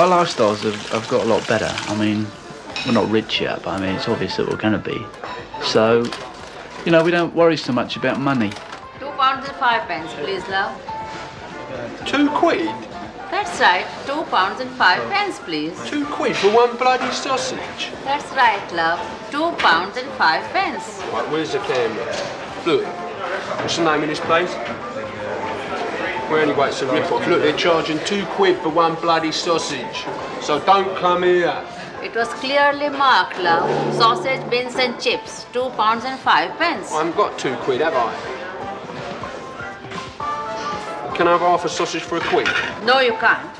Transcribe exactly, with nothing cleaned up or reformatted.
lifestyles have, have got a lot better. I mean, we're not rich yet, but I mean, it's obvious that we're going to be. So, you know, we don't worry so much about money. Two pounds and five pence, please, love. Two quid? That's right. Two pounds and five pence, please. Two quid for one bloody sausage? That's right, love. Two pounds and five pence. Right, where's the camera? Look, what's the name of this place? Well, anyway, it's a rip-off. Look, they're charging two quid for one bloody sausage. So don't come here. It was clearly marked, love. Sausage, beans and chips. Two pounds and five pence. I haven't got two quid, have I? Can I have half a sausage for a quid? No, you can't.